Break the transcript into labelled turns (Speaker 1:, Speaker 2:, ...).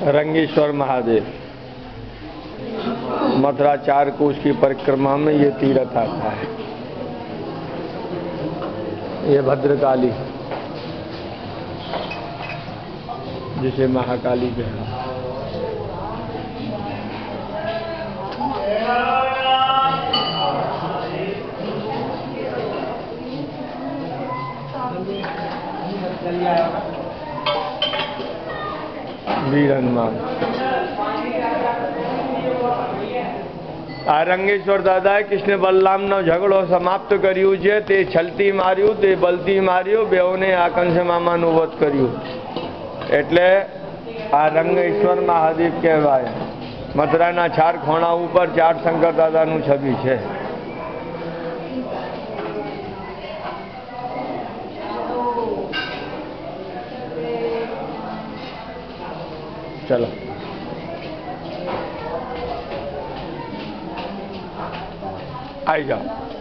Speaker 1: रंगेश्वर महादेव मथुरा 4 कोस की परिक्रमा में ये तीर्थ आता है। ये भद्रकाली जिसे महाकाली कहते हैं। वीर हनुमान रंगेश्वर दादा कृष्ण बलराम नो झगड़ो समाप्त कर्यु छे ते छलती मार्यु ते बलती मार्यो बेओने आकंश मामानु वध कर्यु एटले आ रंगेश्वर महादेव कहेवाय। मथुराना 4 खोणा पर 4 शंकर दादानु छवि छे। चलो आई जाओ।